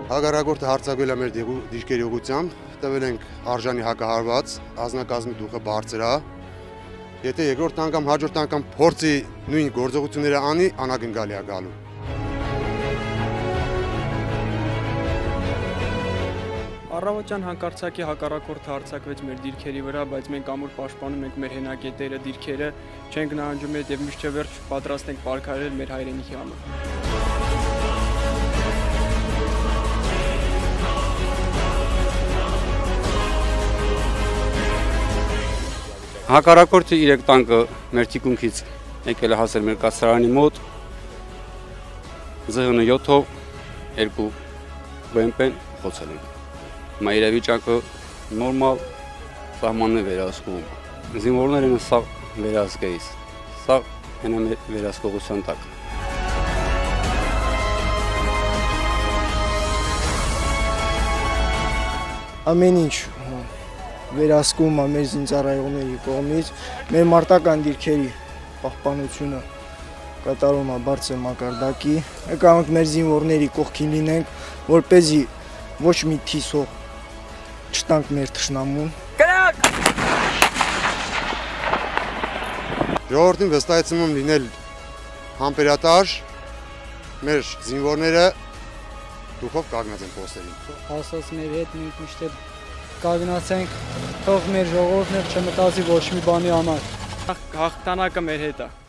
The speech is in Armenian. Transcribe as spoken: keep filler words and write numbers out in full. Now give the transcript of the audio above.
Հակառակորդը հարձակվել է մեր դիրքերի ուղղությամբ, տվել ենք արժանի հակահարված, ազնագազմի դուխը բարձր է։ Եթե երկրորդ անգամ, հաջորդ անգամ փորձի նույն գործողությունները անի, անակնկալի է գալու։ Առավոտյան հանկարծակի հակառակորդը հարձակվեց մեր դիրքերի վրա, բայց մենք ամուր պաշտպանում ենք մեր հենակետերը, դիրքերը, չենք նահանջում հետ եւ միշտ վերջ պատրաստ ենք պայքարել մեր հայրենիքի համար։ Հակառակորդը իրեք տանկը մեր թիկունքից եկել է հասել մեր կացարանի մոտ, ԶՀՆ յոթով երկու բի էմ պեն խոցել են։ Հիմա իրավիճակը նորմալ, սահմանն է վերահսկվում։ Զինվորներն են սա վերահսկեից, սա հենա մեր վերահսկողության տակ։ Ամեն ինչ վերահսկվում է մեր զինծառայողների կողմից, մեր մարտական դիրքերի պահպանությունը կատարում է բարձր մակարդակի, եկանք ենք մեր զինվորների կողքին լինենք, որպեսզի ոչ մի թիսող չտանք մեր թշնամուն։ Ժողովրդին վստահեցնում եմ լինել համբերատար, մեր զինվորները դուխով կանգնած են պոստերին։ Ասած մեր հետ մենք միշտ կանգնացենք, թող մեր ժողովուրդն չմտածի ոչ մի բանի համար։ Հաղթանակը մեր հետ է։